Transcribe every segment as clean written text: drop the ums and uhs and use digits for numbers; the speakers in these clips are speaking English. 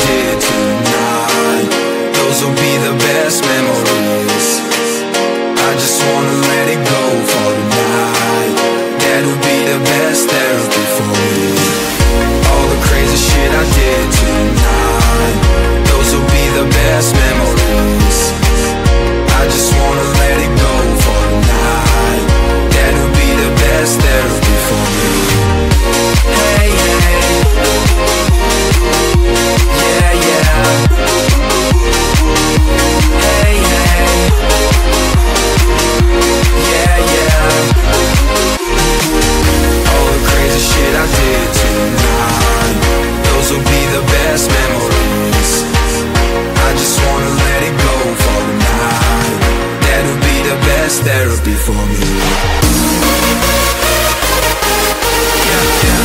did tonight, those will be the best memories. I just wanna let it go for tonight. That'll be the best therapy for me. All the crazy shit I did tonight, those will be the best memories. I just wanna let it go for tonight. That'll be the best therapy for me. Hey, hey. Yeah, yeah. Hey, hey. Yeah, yeah. All the crazy shit I did tonight, those will be the best memories. I just wanna let it go for tonight. That'll be the best therapy for me. Yeah, yeah.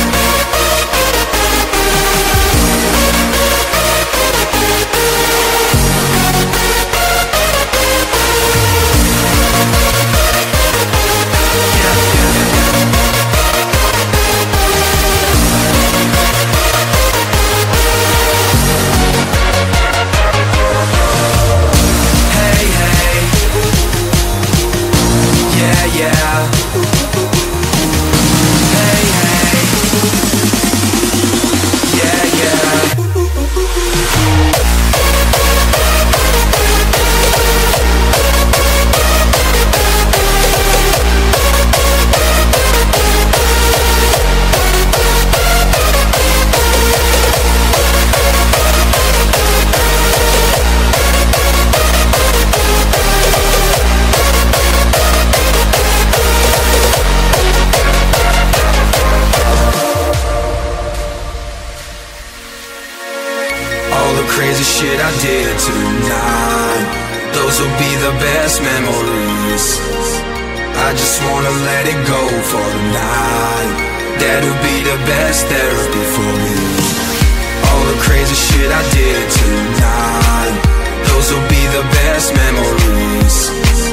Crazy shit I did tonight, those will be the best memories. I just wanna let it go for tonight. That'll be the best therapy for me. All the crazy shit I did tonight, those will be the best memories.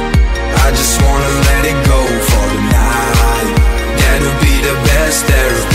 I just wanna let it go for tonight. That'll be the best therapy.